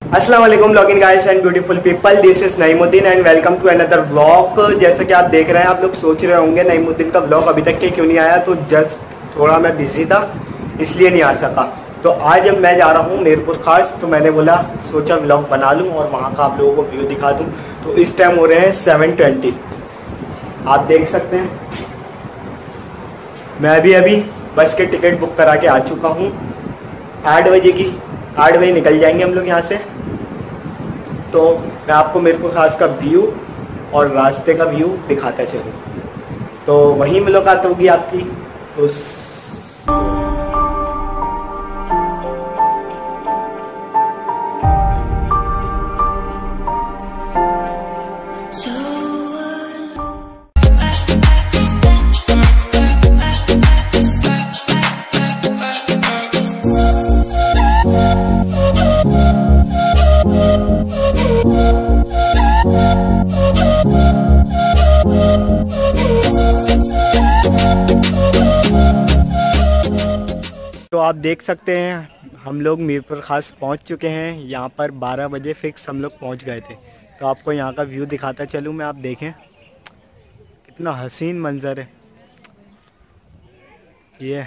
अस्सलाम वालेकुम login guys and beautiful people, this is Naimuddin and welcome to another vlog. जैसे कि आप देख रहे हैं, आप लोग सोच रहे होंगे नईमुद्दीन का व्लॉग अभी तक के क्यों नहीं आया। तो जस्ट थोड़ा मैं बिजी था इसलिए नहीं आ सका। तो आज जब मैं जा रहा हूँ मीरपुर खास, तो मैंने बोला सोचा व्लॉग बना लूँ और वहाँ का आप लोगों को व्यू दिखा दूँ। तो इस टाइम हो रहे हैं 7:20, आप देख सकते हैं। मैं अभी बस के टिकट बुक करा के आ चुका हूँ। 8 बजे निकल जाएंगे हम लोग यहाँ से। तो मैं आपको मीरपुर खास का व्यू और रास्ते का व्यू दिखाता चलूँ, तो वहीं मुलाकात होगी आपकी। तो आप देख सकते हैं हम लोग मीरपुर खास पहुंच चुके हैं। यहाँ पर 12 बजे फिक्स हम लोग पहुंच गए थे। तो आपको यहाँ का व्यू दिखाता चलूँ मैं, आप देखें कितना हसीन मंजर है ये।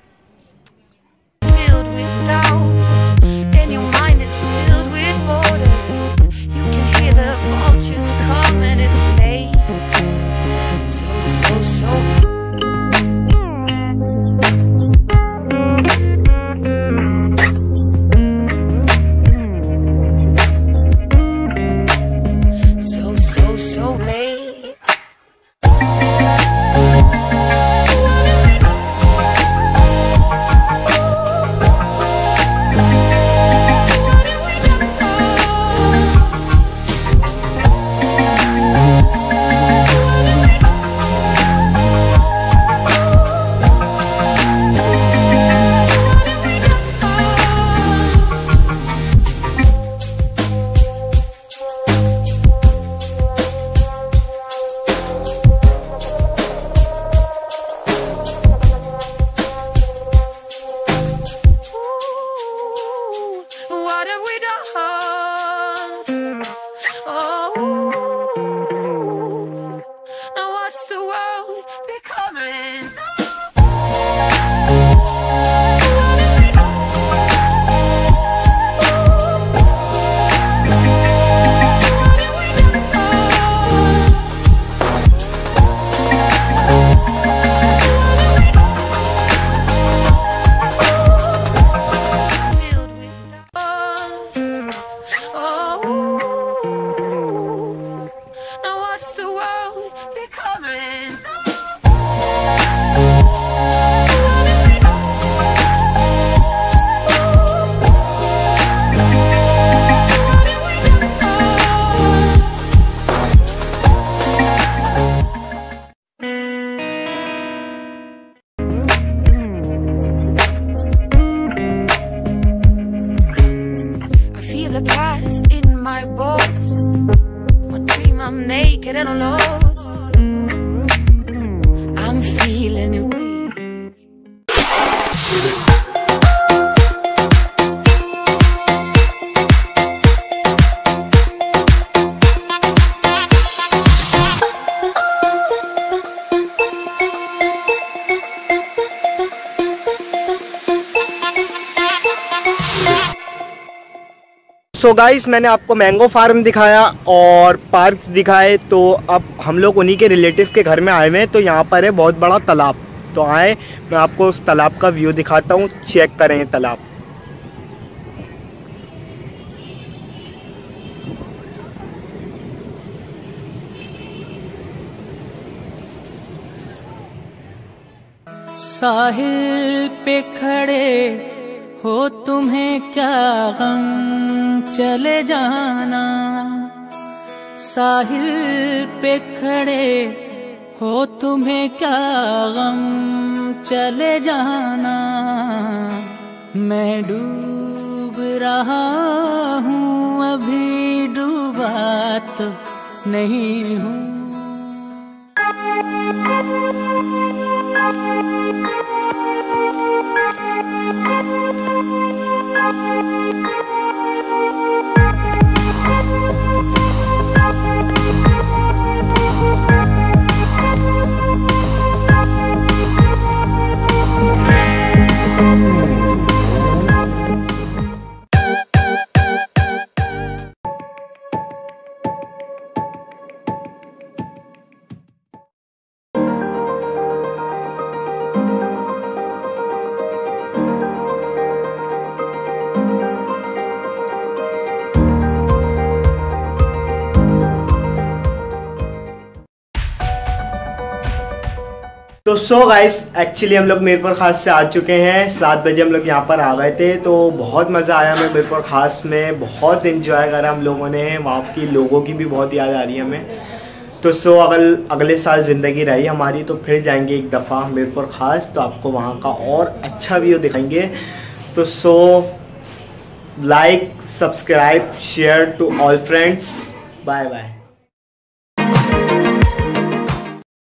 Naked and alone, I'm feeling weak. So guys, मैंने आपको मैंगो फार्म दिखाया और पार्क दिखाए। तो अब हम लोग उन्हीं के रिलेटिव के घर में आए हुए हैं। तो यहाँ पर है बहुत बड़ा तालाब। तो आए, मैं आपको उस तालाब का व्यू दिखाता हूँ, चेक करें ये तालाब। साहिल पे खड़े हो तुम्हें क्या गम, चले जाना। साहिल पे खड़े हो तुम्हें क्या गम, चले जाना। मैं डूब रहा हूँ, अभी डूबा तो नहीं हूँ। तो सो गाइस एक्चुअली हम लोग मीरपुर खास से आ चुके हैं। 7 बजे हम लोग यहाँ पर आ गए थे, तो बहुत मज़ा आया हमें मीरपुर खास में, बहुत इंजॉय करा हम लोगों ने। वहाँ की लोगों की भी बहुत याद आ रही है हमें। तो सो अगले साल ज़िंदगी रही हमारी तो फिर जाएंगे एक दफ़ा मीरपुर खास, तो आपको वहाँ का और अच्छा व्यू दिखाएंगे। तो so like, subscribe, share to all friends. Bye bye.